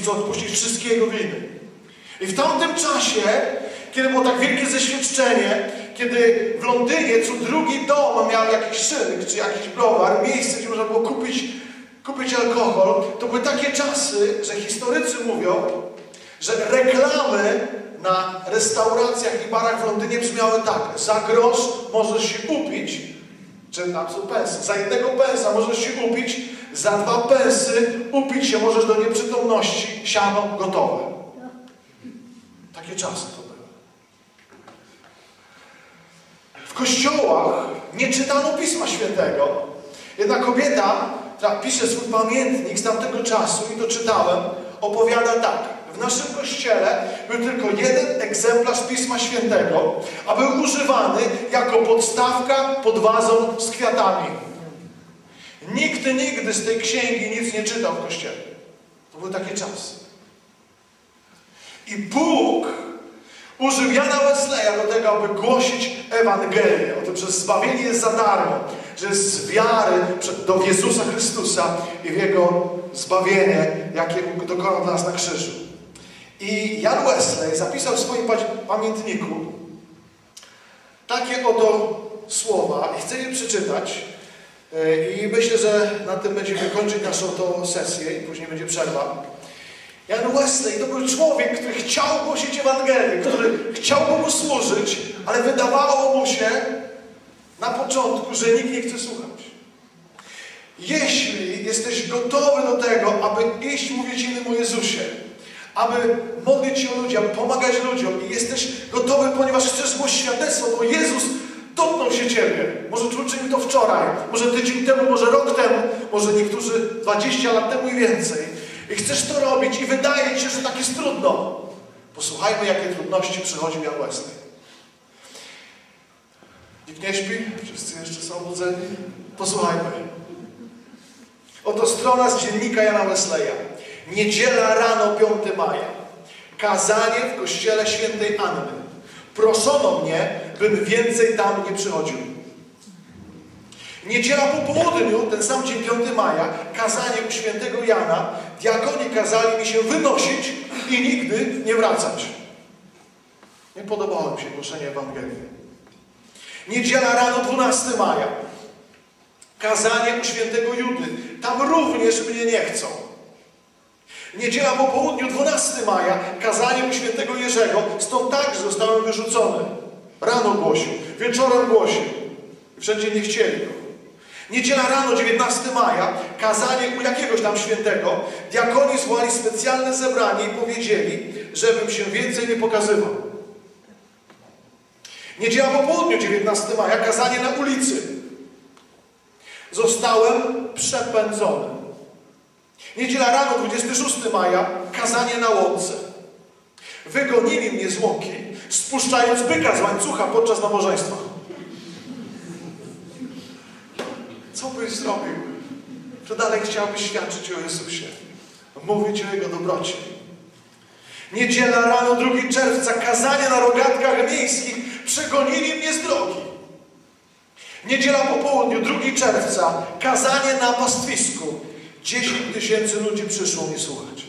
chce odpuścić wszystkie jego winy. I w tamtym czasie, kiedy było tak wielkie zeświadczenie, kiedy w Londynie co drugi dom miał jakiś szynek czy jakiś browar, miejsce, gdzie można było kupić alkohol, to były takie czasy, że historycy mówią, że reklamy na restauracjach i barach w Londynie brzmiały tak: za grosz możesz się upić, czy tam są pensy, za 1 pensa możesz się upić, za 2 pensy upić się możesz do nieprzytomności, siano gotowe. Takie czasy to były. W kościołach nie czytano Pisma Świętego. Jedna kobieta, która pisze swój pamiętnik z tamtego czasu, i to czytałem, opowiada tak: w naszym kościele był tylko jeden egzemplarz Pisma Świętego, a był używany jako podstawka pod wazą z kwiatami. Nikt nigdy z tej księgi nic nie czytał w kościele. To były takie czasy. I Bóg użył Jana Wesleya do tego, aby głosić Ewangelię o tym, że zbawienie jest za darmo, że jest z wiary do Jezusa Chrystusa i w Jego zbawienie, jakie dokonał dla nas na krzyżu. I Jan Wesley zapisał w swoim pamiętniku takie oto słowa i chcę je przeczytać i myślę, że na tym będziemy kończyć naszą tą sesję i później będzie przerwa. Jan Wesley to był człowiek, który chciał głosić Ewangelię, który chciał Bogu służyć, ale wydawało mu się na początku, że nikt nie chce słuchać. Jeśli jesteś gotowy do tego, aby iść mówić innym o Jezusie, aby modlić się o ludzi, aby pomagać ludziom i jesteś gotowy, ponieważ chcesz głosić świadectwo, bo Jezus dotknął się Ciebie. Może uczynił to wczoraj, może tydzień temu, może rok temu, może niektórzy 20 lat temu i więcej. I chcesz to robić i wydaje Ci się, że tak jest trudno. Posłuchajmy, jakie trudności przychodził Jan Wesley. Nikt nie śpi? Wszyscy jeszcze są obudzeni? Posłuchajmy. Oto strona z dziennika Jana Wesleya. Niedziela rano, 5 maja. Kazanie w kościele świętej Anny. Proszono mnie, bym więcej tam nie przychodził. Niedziela po południu, ten sam dzień 5 maja, kazanie u świętego Jana. Diakoni kazali mi się wynosić i nigdy nie wracać. Nie podobało mi się głoszenie Ewangelii. Niedziela rano, 12 maja. Kazanie u świętego Judy. Tam również mnie nie chcą. Niedziela po południu, 12 maja. Kazanie u świętego Jerzego. Stąd także zostałem wyrzucony. Rano głosił, wieczorem głosił. Wszędzie nie chcieli go. Niedziela rano, 19 maja, kazanie u jakiegoś tam świętego. Diakoni zwołali specjalne zebranie i powiedzieli, żebym się więcej nie pokazywał. Niedziela po południu, 19 maja, kazanie na ulicy. Zostałem przepędzony. Niedziela rano, 26 maja, kazanie na łące. Wygonili mnie z łąki, spuszczając byka z łańcucha podczas nabożeństwa. Co byś zrobił? Czy dalej chciałbyś świadczyć o Jezusie? Mówić o Jego dobroci? Niedziela rano, 2 czerwca, kazanie na rogatkach miejskich. Przegonili mnie z drogi. Niedziela po południu, 2 czerwca, kazanie na pastwisku. 10 000 ludzi przyszło mnie słuchać.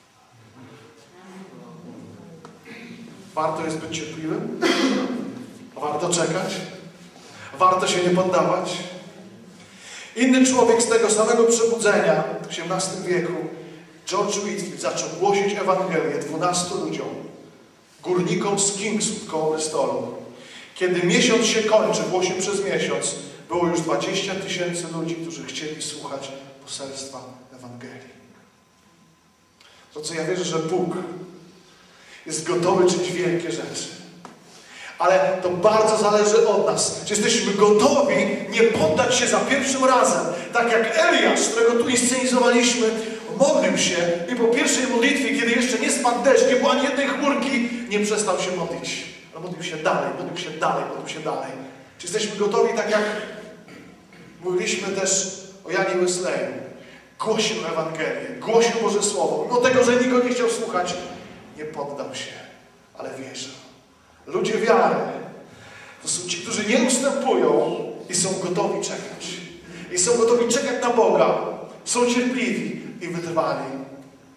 Warto jest być cierpliwym? Warto czekać? Warto się nie poddawać? Inny człowiek z tego samego przebudzenia w XVIII wieku, George Whitefield, zaczął głosić Ewangelię 12 ludziom, górnikom z Kingswood koło Bristolu. Kiedy miesiąc się kończy, głosił przez miesiąc, było już 20 000 ludzi, którzy chcieli słuchać poselstwa Ewangelii. To, co ja wierzę, że Bóg jest gotowy czynić wielkie rzeczy. Ale to bardzo zależy od nas. Czy jesteśmy gotowi nie poddać się za pierwszym razem. Tak jak Eliasz, którego tu inscenizowaliśmy, modlił się i po pierwszej modlitwie, kiedy jeszcze nie spadł deszcz, nie było ani jednej chmurki, nie przestał się modlić. Ale modlił się dalej, modlił się dalej, modlił się dalej. Czy jesteśmy gotowi, tak jak mówiliśmy też o Janie Wesleyu. Głosił Ewangelię, głosił Boże Słowo. Mimo tego, że nikt go nie chciał słuchać, nie poddał się, ale wierzył. Ludzie wiary to są ci, którzy nie ustępują i są gotowi czekać. I są gotowi czekać na Boga. Są cierpliwi i wytrwali.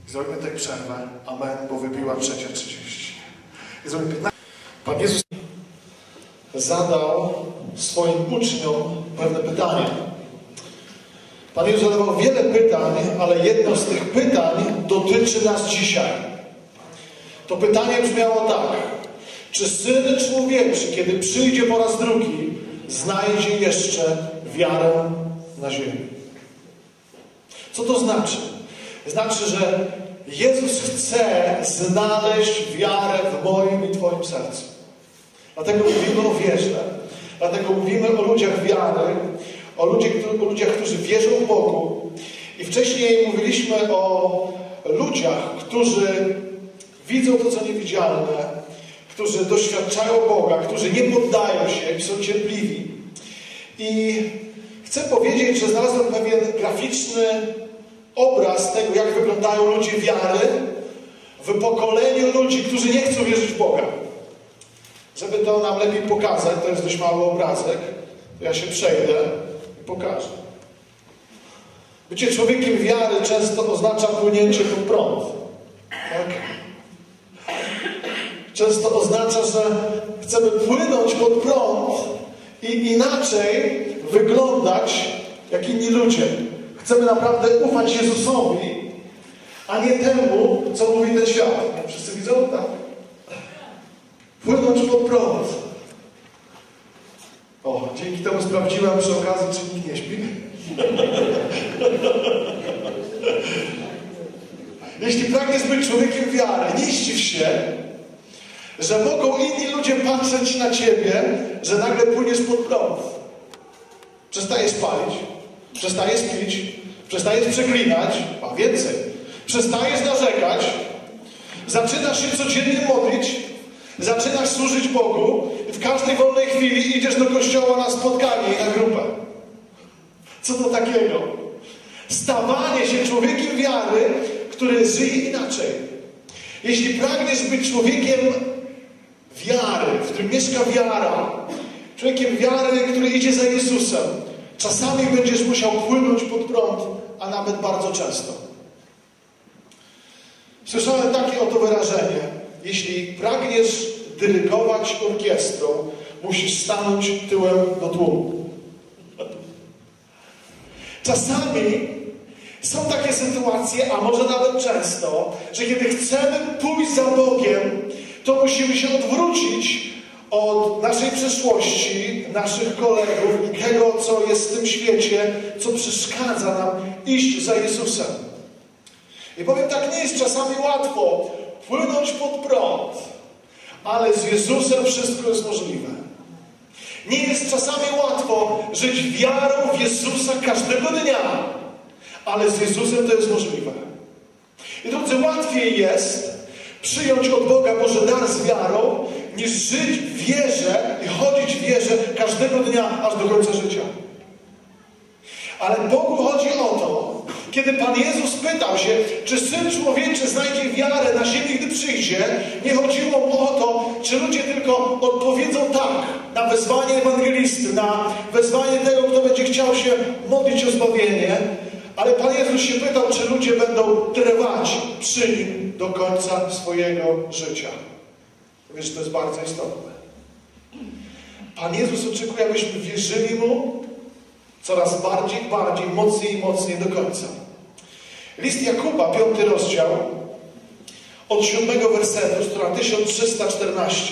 I zrobimy tę przerwę. Amen, bo wybiła 3:30. I zrobimy 15. Pan Jezus zadał swoim uczniom pewne pytania. Pan Jezus zadawał wiele pytań, ale jedno z tych pytań dotyczy nas dzisiaj. To pytanie brzmiało tak. Czy Syn Człowieczy, kiedy przyjdzie po raz drugi, znajdzie jeszcze wiarę na ziemi? Co to znaczy? Znaczy, że Jezus chce znaleźć wiarę w moim i Twoim sercu. Dlatego mówimy o wierze. Dlatego mówimy o ludziach wiary, o ludziach, którzy wierzą w Bogu. I wcześniej mówiliśmy o ludziach, którzy widzą to, co niewidzialne, którzy doświadczają Boga, którzy nie poddają się i są cierpliwi. I chcę powiedzieć, że znalazłem pewien graficzny obraz tego, jak wyglądają ludzie wiary w pokoleniu ludzi, którzy nie chcą wierzyć w Boga. Żeby to nam lepiej pokazać, to jest dość mały obrazek, to ja się przejdę i pokażę. Bycie człowiekiem wiary często oznacza płynięcie pod prąd. Tak? Często oznacza, że chcemy płynąć pod prąd i inaczej wyglądać jak inni ludzie. Chcemy naprawdę ufać Jezusowi, a nie temu, co mówi ten świat. Wszyscy widzą? Tak. Płynąć pod prąd. O, dzięki temu sprawdziłem przy okazji, czy nikt nie śpi. Jeśli pragniesz być człowiekiem wiary, nie zdziw się, że mogą inni ludzie patrzeć na ciebie, że nagle płyniesz pod prąd. Przestajesz palić, przestajesz pić, przestajesz przeklinać, a więcej, przestajesz narzekać, zaczynasz się codziennie modlić, zaczynasz służyć Bogu i w każdej wolnej chwili idziesz do kościoła na spotkanie i na grupę. Co to takiego? Stawanie się człowiekiem wiary, który żyje inaczej. Jeśli pragniesz być człowiekiem wiary, w którym mieszka wiara, człowiekiem wiary, który idzie za Jezusem, czasami będziesz musiał płynąć pod prąd, a nawet bardzo często. Słyszałem takie oto wyrażenie. Jeśli pragniesz dyrygować orkiestrą, musisz stanąć tyłem do tłumu. Czasami są takie sytuacje, a może nawet często, że kiedy chcemy pójść za Bogiem, to musimy się odwrócić od naszej przeszłości, naszych kolegów i tego, co jest w tym świecie, co przeszkadza nam iść za Jezusem. I powiem tak, nie jest czasami łatwo płynąć pod prąd, ale z Jezusem wszystko jest możliwe. Nie jest czasami łatwo żyć wiarą w Jezusa każdego dnia, ale z Jezusem to jest możliwe. I drodzy, łatwiej jest przyjąć od Boga Boże dar z wiarą, niż żyć w wierze i chodzić w wierze każdego dnia, aż do końca życia. Ale Bogu chodzi o to, kiedy Pan Jezus pytał się, czy Syn Człowieczy znajdzie wiarę na ziemi, gdy przyjdzie, nie chodziło mu o to, czy ludzie tylko odpowiedzą tak na wezwanie ewangelisty, na wezwanie tego, kto będzie chciał się modlić o zbawienie, ale Pan Jezus się pytał, czy ludzie będą trwać przy Nim do końca swojego życia. Wiesz, to jest bardzo istotne. Pan Jezus oczekuje, abyśmy wierzyli Mu coraz bardziej, mocniej i mocniej do końca. List Jakuba, 5 rozdział, od 7 wersetu, strona 1314,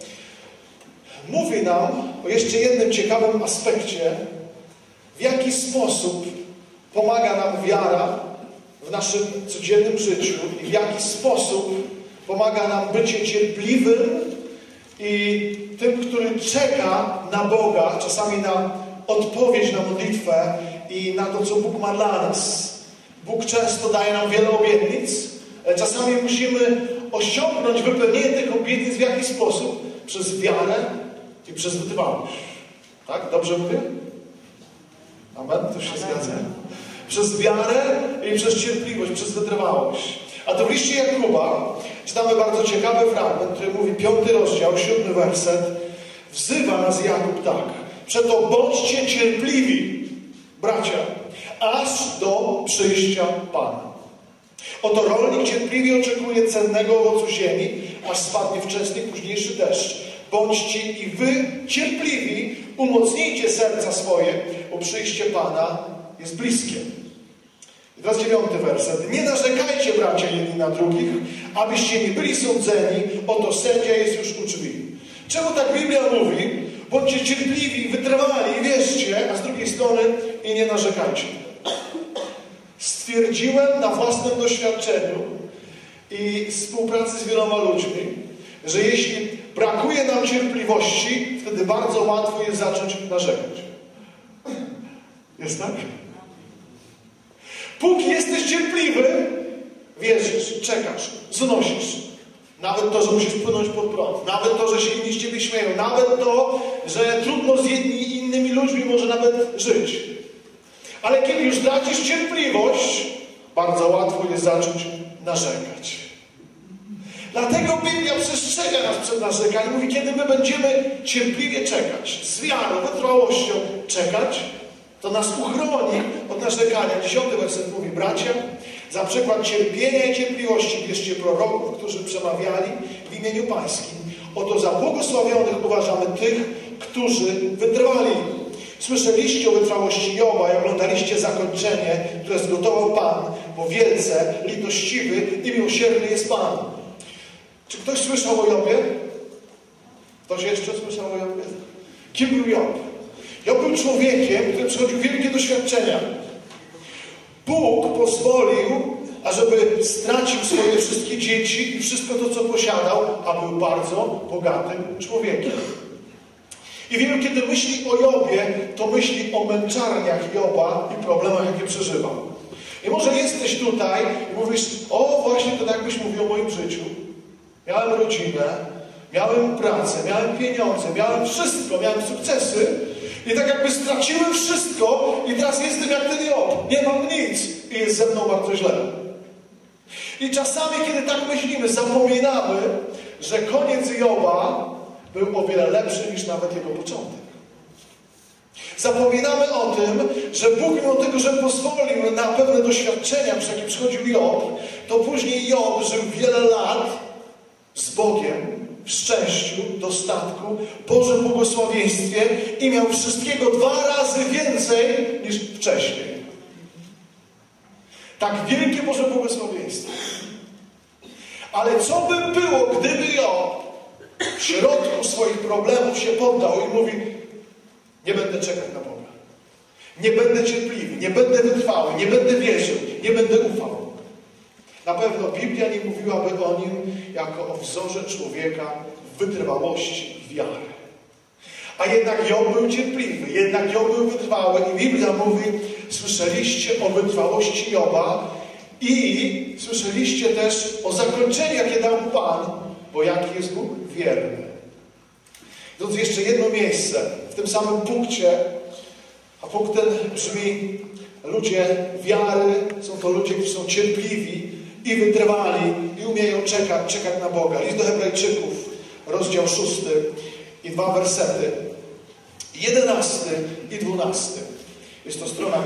mówi nam o jeszcze jednym ciekawym aspekcie, w jaki sposób pomaga nam wiara w naszym codziennym życiu i w jaki sposób pomaga nam bycie cierpliwym i tym, który czeka na Boga, czasami na odpowiedź na modlitwę i na to, co Bóg ma dla nas. Bóg często daje nam wiele obietnic, ale czasami musimy osiągnąć wypełnienie tych obietnic w jakiś sposób? Przez wiarę i przez wytrwałość. Tak? Dobrze mówię? Amen? To się zgadza? Przez wiarę i przez cierpliwość, przez wytrwałość. A to w liście Jakuba czytamy bardzo ciekawy fragment, który mówi 5 rozdział, 7 werset. Wzywa nas Jakub tak. Przeto bądźcie cierpliwi, bracia, aż do przyjścia Pana. Oto rolnik cierpliwie oczekuje cennego owocu ziemi, aż spadnie wczesny i późniejszy deszcz. Bądźcie i wy cierpliwi, umocnijcie serca swoje, bo przyjście Pana jest bliskie. I teraz 9 werset. Nie narzekajcie, bracia, jedni na drugich, abyście nie byli sądzeni, oto sędzia jest już u drzwi. Czemu tak Biblia mówi? Bądźcie cierpliwi, wytrwali i wierzcie, a z drugiej strony i nie narzekajcie. Stwierdziłem na własnym doświadczeniu i współpracy z wieloma ludźmi, że jeśli brakuje nam cierpliwości, wtedy bardzo łatwo jest zacząć narzekać. Jest tak? Póki jesteś cierpliwy, wierzysz, czekasz, znosisz. Nawet to, że musisz płynąć pod prąd. Nawet to, że się inni z ciebie śmieją. Nawet to, że trudno z innymi ludźmi może nawet żyć. Ale kiedy już tracisz cierpliwość, bardzo łatwo jest zacząć narzekać. Dlatego Biblia przestrzega nas przed narzekaniem. Mówi, kiedy my będziemy cierpliwie czekać, z wiarą, wytrwałością czekać, to nas uchroni od narzekania. 10 werset mówi, bracia, za przykład cierpienia i cierpliwości bierzcie proroków, którzy przemawiali w imieniu Pańskim. Oto za błogosławionych uważamy tych, którzy wytrwali. Słyszeliście o wytrwałości Joba i oglądaliście zakończenie, które zgotował Pan, bo wielce litościwy i miłosierny jest Pan. Czy ktoś słyszał o Jobie? Ktoś jeszcze słyszał o Jobie? Kim był Job? Job był człowiekiem, który przechodził wielkie doświadczenia. Bóg pozwolił, ażeby stracił swoje wszystkie dzieci i wszystko to, co posiadał, a był bardzo bogatym człowiekiem. I wielu, kiedy myśli o Jobie, to myśli o męczarniach Joba i problemach, jakie przeżywał. I może jesteś tutaj i mówisz, o właśnie to tak byś mówił o moim życiu. Miałem rodzinę, miałem pracę, miałem pieniądze, miałem wszystko, miałem sukcesy i tak jakby straciłem wszystko i teraz jestem jak ten Job. Nie mam nic i jest ze mną bardzo źle. I czasami, kiedy tak myślimy, zapominamy, że koniec Joba był o wiele lepszy niż nawet jego początek. Zapominamy o tym, że Bóg mimo tego, że pozwolił na pewne doświadczenia, przez jakie przychodził Job, to później Job żył wiele lat z Bogiem, w szczęściu, dostatku, Bożym błogosławieństwie i miał wszystkiego 2 razy więcej niż wcześniej. Tak wielkie Boże błogosławieństwo. Ale co by było, gdyby Job w środku swoich problemów się poddał i mówi, nie będę czekać na Boga. Nie będę cierpliwy, nie będę wytrwały, nie będę wierzył, nie będę ufał. Na pewno Biblia nie mówiłaby o nim jako o wzorze człowieka wytrwałości i wiary. A jednak Job był cierpliwy, jednak Job był wytrwały i Biblia mówi, słyszeliście o wytrwałości Joba i słyszeliście też o zakończeniu, jakie dał Pan, bo jaki jest Bóg? Wierny. Drodzy, jeszcze jedno miejsce w tym samym punkcie, a punkt ten brzmi, ludzie wiary są to ludzie, którzy są cierpliwi i wytrwali i umieją czekać na Boga. List do Hebrajczyków, rozdział 6 i 2 wersety, 11 i 12. Jest to strona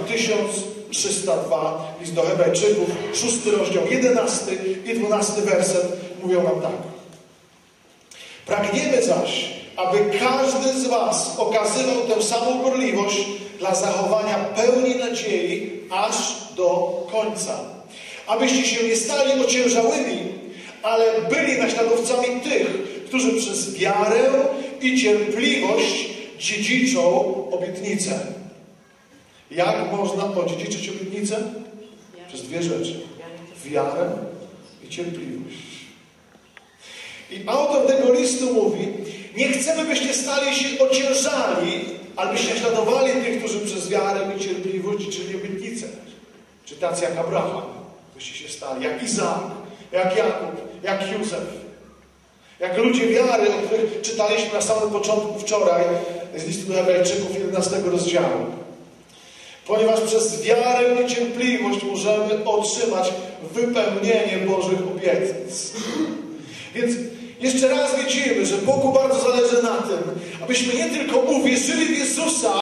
1302, list do Hebrajczyków, 6 rozdział, 11 i 12 werset mówią nam tak. Pragniemy zaś, aby każdy z was okazywał tę samą gorliwość dla zachowania pełni nadziei aż do końca. Abyście się nie stali ociężałymi, ale byli naśladowcami tych, którzy przez wiarę i cierpliwość dziedziczą obietnicę. Jak można odziedziczyć obietnicę? Przez 2 rzeczy. Wiarę i cierpliwość. I autor tego listu mówi, nie chcemy, byście stali się ociężali, ale byście naśladowali tych, którzy przez wiarę i cierpliwość dziedziczyli obietnicę. Czy tacy jak Abraham, byście się stali, jak Izaak, jak Jakub, jak Józef. Jak ludzie wiary, o których czytaliśmy na samym początku wczoraj z listu do Hebrajczyków 11 rozdziału. Ponieważ przez wiarę i cierpliwość możemy otrzymać wypełnienie Bożych obietnic. Więc jeszcze raz widzimy, że Bogu bardzo zależy na tym, abyśmy nie tylko uwierzyli w Jezusa,